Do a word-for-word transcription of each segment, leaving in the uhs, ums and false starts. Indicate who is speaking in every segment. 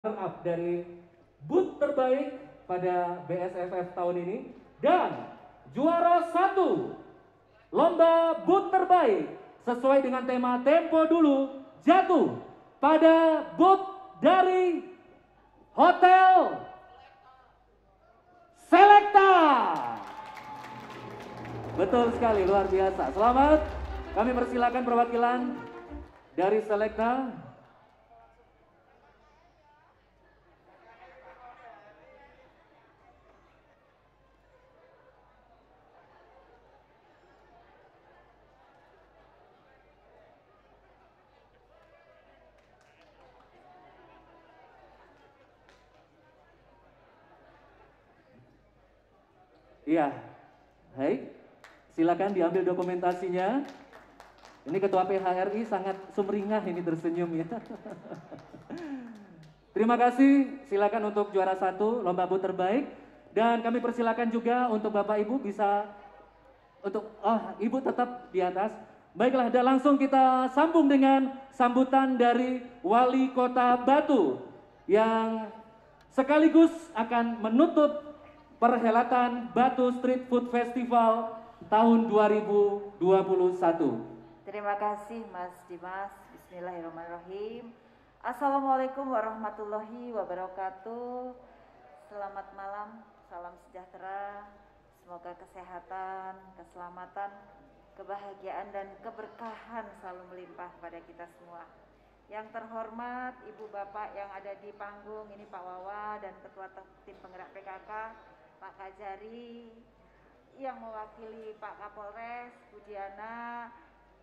Speaker 1: Up dari booth terbaik pada B S F F tahun ini, dan juara satu lomba booth terbaik sesuai dengan tema tempo dulu jatuh pada booth dari Hotel Selecta. Betul sekali, luar biasa. Selamat, kami persilakan perwakilan dari Selecta. Iya, hai, silakan diambil dokumentasinya. Ini Ketua P H R I sangat sumringah ini tersenyum ya. Terima kasih, silakan untuk juara satu lomba booth terbaik. Dan kami persilakan juga untuk Bapak Ibu bisa untuk oh Ibu tetap di atas. Baiklah, dan langsung kita sambung dengan sambutan dari Wali Kota Batu yang sekaligus akan menutup perhelatan Batu Street Food Festival tahun dua ribu dua puluh satu.
Speaker 2: Terima kasih Mas Dimas. Bismillahirrahmanirrahim. Assalamualaikum warahmatullahi wabarakatuh. Selamat malam, salam sejahtera. Semoga kesehatan, keselamatan, kebahagiaan dan keberkahan selalu melimpah pada kita semua. Yang terhormat Ibu Bapak yang ada di panggung ini, Pak Wawa dan Ketua Tim Penggerak P K K, Pak Kajari, yang mewakili Pak Kapolres, Bu Diana,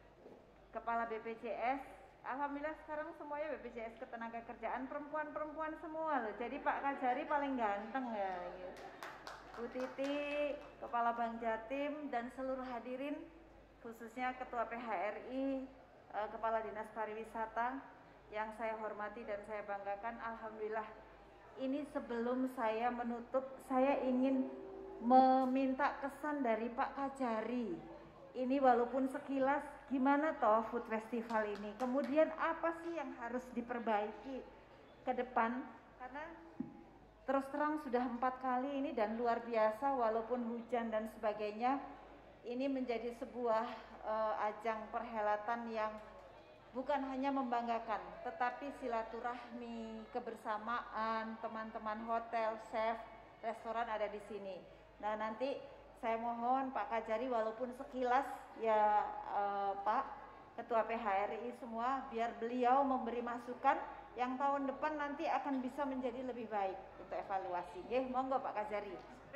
Speaker 2: Kepala B P J S. Alhamdulillah sekarang semuanya B P J S Ketenagakerjaan perempuan-perempuan semua loh. Jadi Pak Kajari paling ganteng ya. Gitu. Bu Titi, Kepala Bank Jatim dan seluruh hadirin, khususnya Ketua P H R I, Kepala Dinas Pariwisata yang saya hormati dan saya banggakan. Alhamdulillah. Ini sebelum saya menutup, saya ingin meminta kesan dari Pak Kajari. Ini walaupun sekilas, gimana toh food festival ini? Kemudian apa sih yang harus diperbaiki ke depan? Karena terus terang sudah empat kali ini dan luar biasa walaupun hujan dan sebagainya. Ini menjadi sebuah uh, ajang perhelatan yang bukan hanya membanggakan, tetapi silaturahmi, kebersamaan, teman-teman hotel, chef, restoran ada di sini. Nah nanti saya mohon Pak Kajari walaupun sekilas ya eh, Pak Ketua P H R I semua, biar beliau memberi masukan yang tahun depan nanti akan bisa menjadi lebih baik untuk evaluasi. Nggih, monggo Pak Kajari.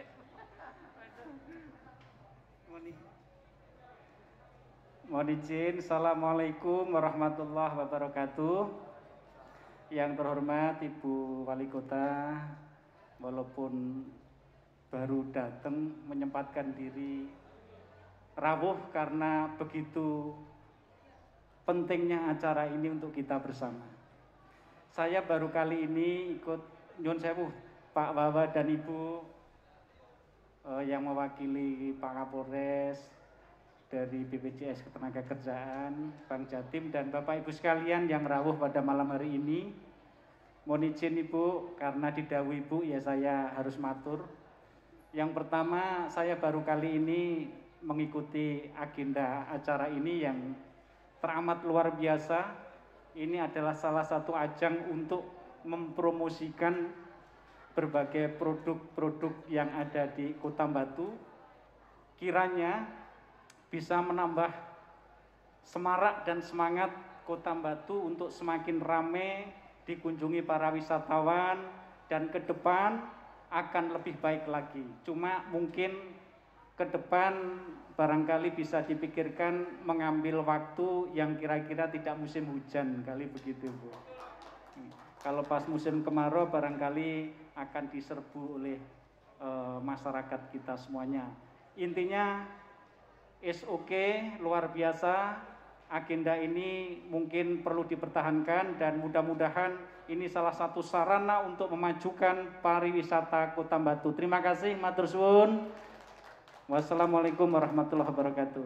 Speaker 3: Mohon izin, Assalamualaikum warahmatullahi wabarakatuh. Yang terhormat Ibu Wali Kota, walaupun baru datang menyempatkan diri rawuh karena begitu pentingnya acara ini untuk kita bersama. Saya baru kali ini ikut nyun sewu Pak Wawa dan Ibu eh, yang mewakili Pak Kapolres dari B P J S Ketenagakerjaan, Bank Jatim, dan Bapak Ibu sekalian yang rawuh pada malam hari ini. Mohon izin Ibu, karena didhawuhi Ibu ya saya harus matur. Yang pertama, saya baru kali ini mengikuti agenda acara ini yang teramat luar biasa. Ini adalah salah satu ajang untuk mempromosikan berbagai produk-produk yang ada di Kota Batu. Kiranya bisa menambah semarak dan semangat Kota Batu untuk semakin ramai dikunjungi para wisatawan dan ke depan akan lebih baik lagi. Cuma mungkin ke depan barangkali bisa dipikirkan mengambil waktu yang kira-kira tidak musim hujan, kali begitu Bu. Kalau pas musim kemarau barangkali akan diserbu oleh e, masyarakat kita semuanya. Intinya is oke, okay, luar biasa. Agenda ini mungkin perlu dipertahankan dan mudah-mudahan ini salah satu sarana untuk memajukan pariwisata Kota Batu. Terima kasih, matur suwun. Wassalamualaikum warahmatullahi wabarakatuh.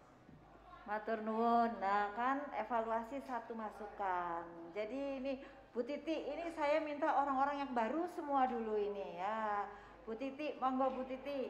Speaker 2: Matur nuwun. Nah kan evaluasi satu masukan. Jadi ini Bu Titi, ini saya minta orang-orang yang baru semua dulu ini ya. Bu Titi, monggo Bu Titi.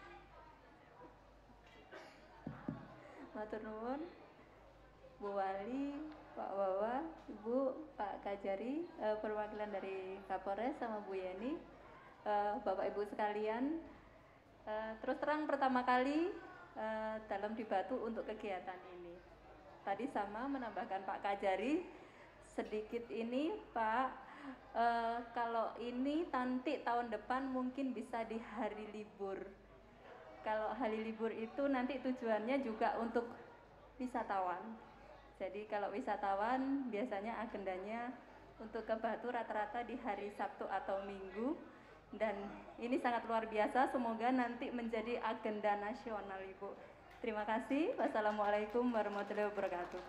Speaker 4: Matur nuwun, Bu Wali, Pak Wawa, Ibu, Pak Kajari, eh, perwakilan dari Kapolres sama Bu Yeni, eh, Bapak Ibu sekalian. Eh, terus terang pertama kali eh, dalam di Batu untuk kegiatan ini. Tadi sama menambahkan Pak Kajari sedikit ini Pak, eh, kalau ini nanti tahun depan mungkin bisa di hari libur. Kalau hari libur itu nanti tujuannya juga untuk wisatawan. Jadi kalau wisatawan biasanya agendanya untuk ke Batu rata-rata di hari Sabtu atau Minggu. Dan ini sangat luar biasa, semoga nanti menjadi agenda nasional Ibu. Terima kasih. Wassalamualaikum warahmatullahi wabarakatuh.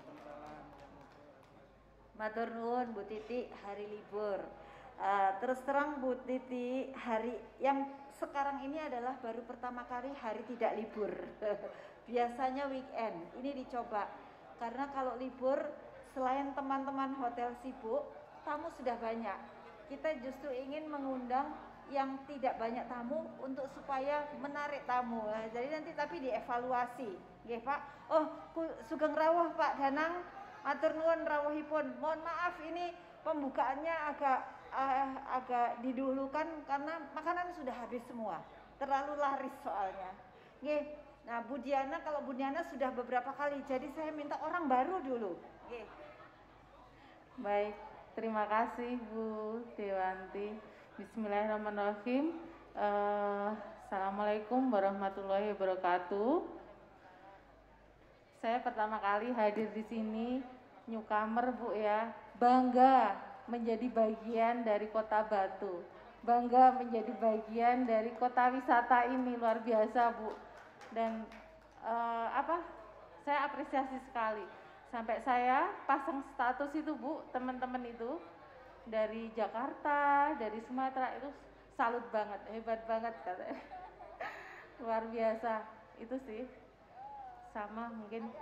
Speaker 2: Matur nuwun Bu Titi, hari libur. Uh, terus terang Bu Titi, hari yang sekarang ini adalah baru pertama kali hari tidak libur. Biasanya weekend, ini dicoba. Karena kalau libur, selain teman-teman hotel sibuk, tamu sudah banyak. Kita justru ingin mengundang yang tidak banyak tamu untuk supaya menarik tamu. Nah, jadi nanti tapi dievaluasi. Nggih Pak. Oh, sugeng rawuh Pak Danang. Matur nuwun rawuhipun. Mohon maaf ini pembukaannya agak uh, agak didulukan karena makanan sudah habis semua. Terlalu laris soalnya. Nggih. Nah, Bu Diana, kalau Bu Diana sudah beberapa kali. Jadi saya minta orang baru dulu. Nggih.
Speaker 5: Baik, terima kasih Bu Dewanti. Bismillahirrahmanirrahim. uh, Assalamualaikum warahmatullahi wabarakatuh. Saya pertama kali hadir di sini, newcomer Bu ya, bangga menjadi bagian dari Kota Batu, bangga menjadi bagian dari kota wisata ini, luar biasa Bu. Dan uh, apa? Saya apresiasi sekali. Sampai saya pasang status itu Bu, teman-teman itu dari Jakarta, dari Sumatera itu salut banget, hebat banget katanya. Luar biasa, itu sih. Sama mungkin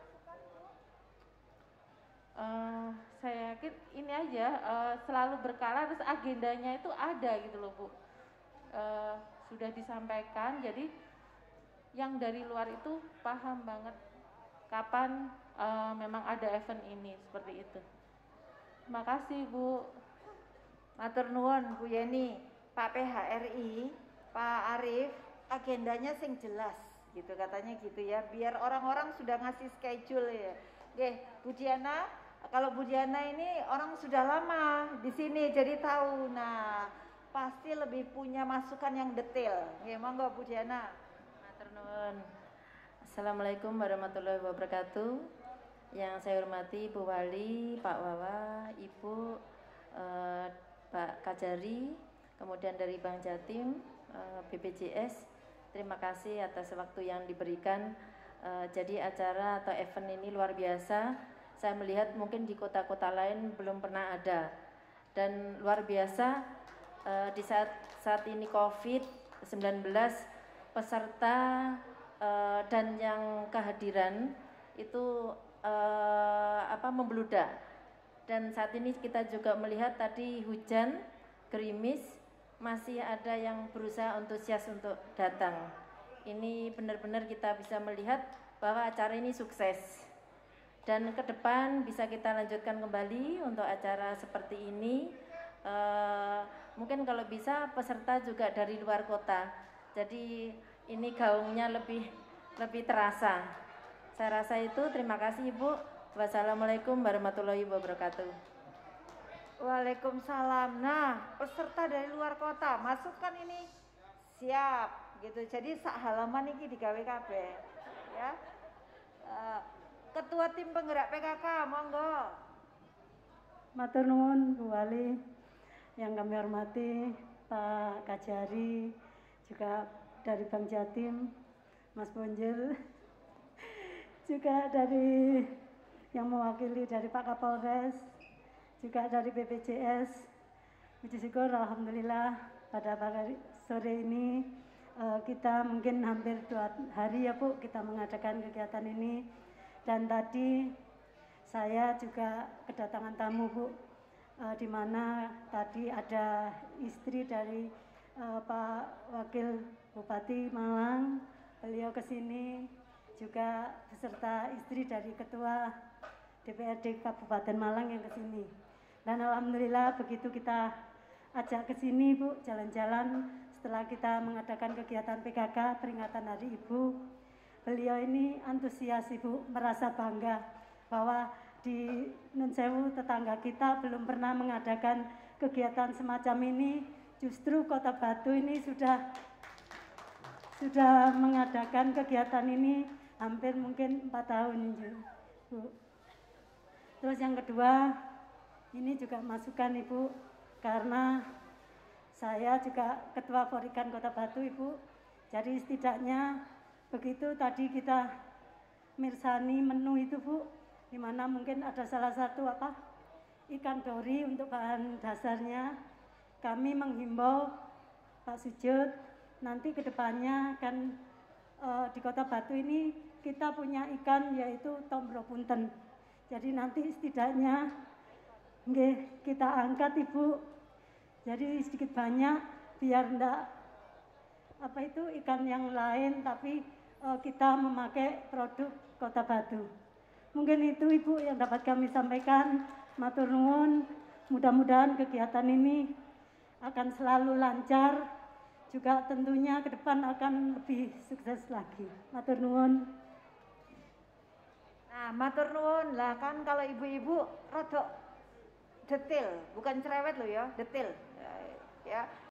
Speaker 5: uh, saya yakin ini aja uh, selalu berkala, terus agendanya itu ada gitu loh Bu. Uh, sudah disampaikan, jadi yang dari luar itu paham banget kapan uh, memang ada event ini, seperti itu. Terima kasih Bu.
Speaker 2: Matur nuwun Bu Yeni. Pak P H R I, Pak Arif, agendanya sing jelas gitu katanya gitu ya, biar orang-orang sudah ngasih schedule ya. Oke, Bu Diana, kalau Bu Diana ini orang sudah lama di sini jadi tahu. Nah, pasti lebih punya masukan yang detail. Oke, monggo Bu Diana.
Speaker 6: Matur nuwun. Assalamualaikum warahmatullahi wabarakatuh. Yang saya hormati Bu Wali, Pak Wawa, Ibu, eh, Pak Kajari, kemudian dari Bank Jatim, eh, B P J S. Terima kasih atas waktu yang diberikan. Uh, jadi acara atau event ini luar biasa. Saya melihat mungkin di kota-kota lain belum pernah ada. Dan luar biasa uh, di saat saat ini covid sembilan belas, peserta uh, dan yang kehadiran itu uh, apa membludak. Dan saat ini kita juga melihat tadi hujan, gerimis, masih ada yang berusaha antusias untuk datang. Ini benar-benar kita bisa melihat bahwa acara ini sukses. Dan ke depan bisa kita lanjutkan kembali untuk acara seperti ini. E, mungkin kalau bisa peserta juga dari luar kota. Jadi ini gaungnya lebih lebih terasa. Saya rasa itu. Terima kasih Ibu. Wassalamualaikum warahmatullahi wabarakatuh.
Speaker 2: Waalaikumsalam. Nah, peserta dari luar kota masukkan ini siap gitu. Jadi sak halaman ini digawe kabeh ya. Uh, Ketua tim penggerak P K K, monggo.
Speaker 7: Matur nuwun Bu Wali, yang kami hormati Pak Kajari, juga dari Bank Jatim, Mas Bonjel, juga dari yang mewakili dari Pak Kapolres, juga dari B P J S. Puji syukur alhamdulillah pada sore ini uh, kita mungkin hampir dua hari ya Bu kita mengadakan kegiatan ini. Dan tadi saya juga kedatangan tamu Bu, uh, di mana tadi ada istri dari uh, Pak Wakil Bupati Malang, beliau ke sini juga beserta istri dari Ketua D P R D Kabupaten Malang yang ke sini. Dan alhamdulillah begitu kita ajak ke sini Bu, jalan-jalan setelah kita mengadakan kegiatan P K K peringatan Hari Ibu, beliau ini antusias Ibu, merasa bangga bahwa di Nun Sewu tetangga kita belum pernah mengadakan kegiatan semacam ini. Justru Kota Batu ini sudah sudah mengadakan kegiatan ini hampir mungkin empat tahun, Bu. Terus yang kedua, ini juga masukan Ibu, karena saya juga Ketua Forikan Kota Batu, Ibu. Jadi setidaknya begitu tadi kita mirsani menu itu, Bu, di mana mungkin ada salah satu apa ikan dori untuk bahan dasarnya. Kami menghimbau Pak Sujud nanti kedepannya kan uh, di Kota Batu ini kita punya ikan yaitu tombro punten. Jadi nanti setidaknya nggih, kita angkat Ibu. Jadi sedikit banyak biar ndak apa itu ikan yang lain, tapi uh, kita memakai produk Kota Batu. Mungkin itu Ibu yang dapat kami sampaikan. Matur nuwun, mudah-mudahan kegiatan ini akan selalu lancar, juga tentunya ke depan akan lebih sukses lagi. Matur nuwun.
Speaker 2: Nah, matur nuwun lah, kan kalau ibu-ibu rodok detail, bukan cerewet loh ya, detail. Ya.